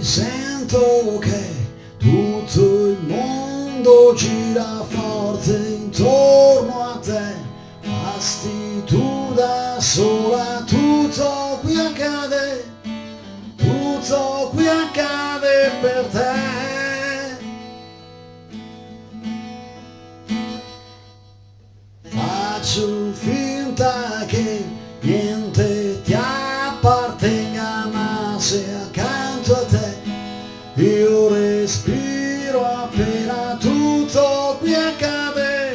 Sento che tutto il mondo gira forte intorno a te, basti tu da sola, tutto qui accade per te. Faccio finta che niente ti appartenga, ma se accanto a te io respiro appena, tutto qui accade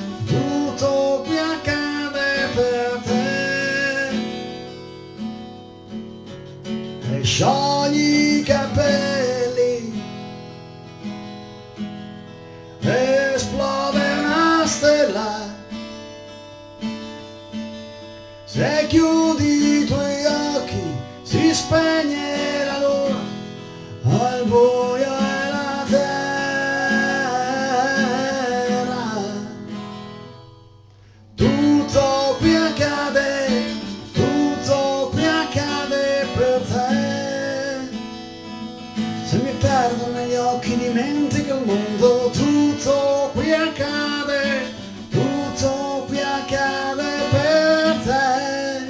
per te. E sciogli i capelli, esplode una stella, se chiudi i tuoi occhi si spegne la luna, al buio è la terra. Tutto qui accade per te. Se mi perdo negli occhi dimentico il mondo, tutto qui accade per te.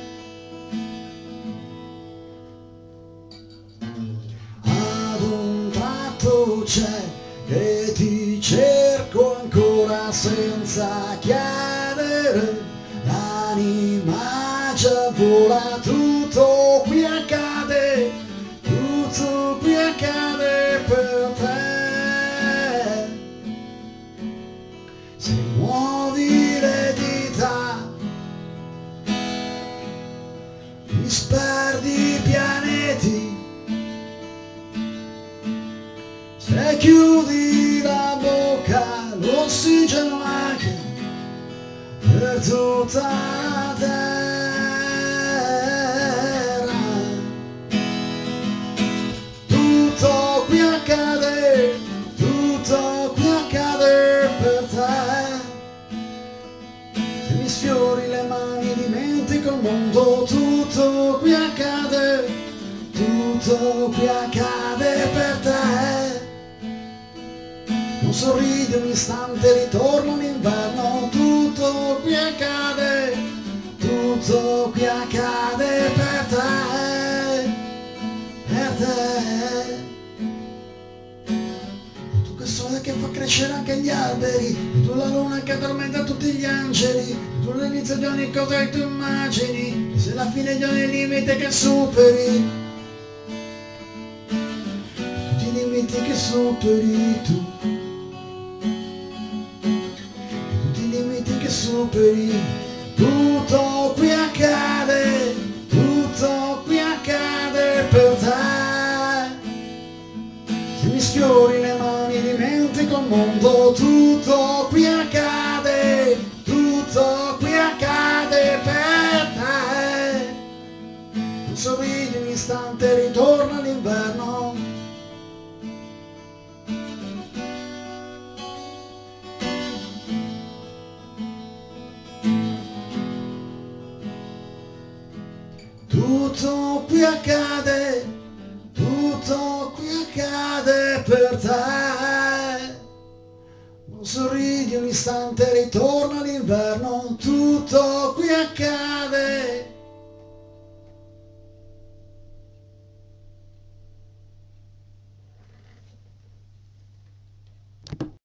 Ad un tratto c'è che ti cerco ancora senza chiedere, l'anima già vola, tutto qui accade per te. Se muovi le dita disperdi i pianeti, se chiudi la bocca l'ossigeno anche per tutta la terra. Tutto qui accade per te. Se mi sfiori le mani dimentico il mondo, tutto qui accade per te. Non sorridi un istante, ritorno l'inverno, tutto qui accade per te. Tu che sole che fa crescere anche gli alberi, tu la luna che addormenta tutti gli angeli, tu l'inizio di ogni cosa che tu immagini, e sei la fine di ogni limite che superi, tutti i limiti che superi tu, che superi. Tutto qui accade per te. Se mi sfiori le mani dimentico il mondo, tutto qui accade per te. Non sorridi un istante, ritorna l'inverno. Tutto qui accade per te. Non sorridi un istante, ritorna l'inverno, tutto qui accade.